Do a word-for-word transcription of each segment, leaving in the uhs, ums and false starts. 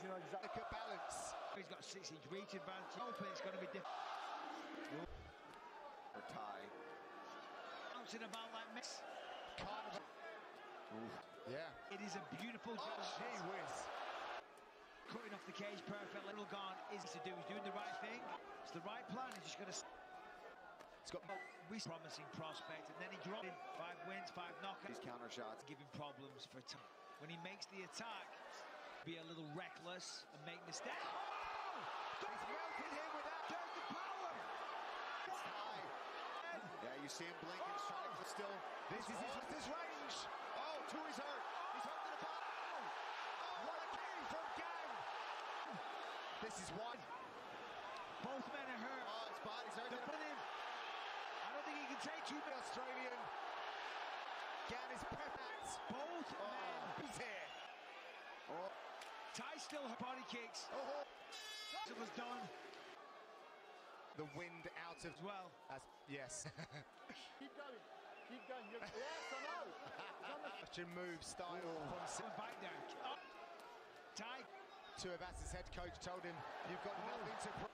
you know exactly. Look at balance. He's got a six-inch reach advantage. Hoping it's going to be different. Or tie. Bouncing about like mix. Carnival. Yeah. It is a beautiful job. Oh, gee whiz. Cutting off the cage perfect. Little gone is to do. He's doing the right thing. It's the right plan. He's just going to. It's got we promising prospect, and then he dropped in five wins, five knockouts. These counter shots Giving problems for time. When he makes the attack, be a little reckless and make mistakes. Oh! He's melted him with that. There's the power. It's high. Yeah, you see him blinking, oh! Trying to still. This is his, his range. Oh, two is hurt. He's hurt to the bottom. Oh, what a kick from Gang. This is one. Both men are hurt. Oh, his body's hurt. They're putting him. I don't think he can take two. The Australian. Gan is prepped. Both Oh, men. he's here. Oh. Ty still her body kicks. Oh. It was done. The wind out of As well. As, yes. Keep going. Keep going. You're, yes, I know. Such a move style Oh. from Back down. Oh. Ty. Tuivasa-'s head coach told him, you've got Oh. nothing to...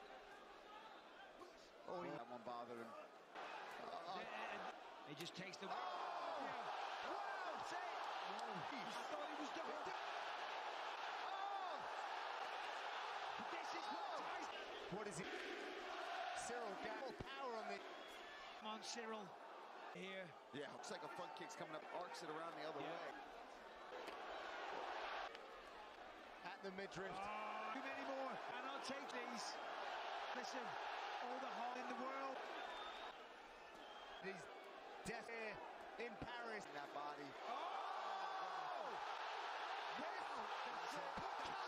Oh, that one bothered him. Uh, he just takes the... Oh. Wow, say it. I thought he was done. Oh. This is what Ty's... What is it? Cyril Gang. Power on the... Come on, Cyril. Here. Yeah, looks like a front kick's coming up, arcs it around the other Yeah. way. At the midriff. Oh, too many more. And I'll take these. Listen, all the heart in the world. He's deaf here in Paris. That body. Oh! Yes! That's it.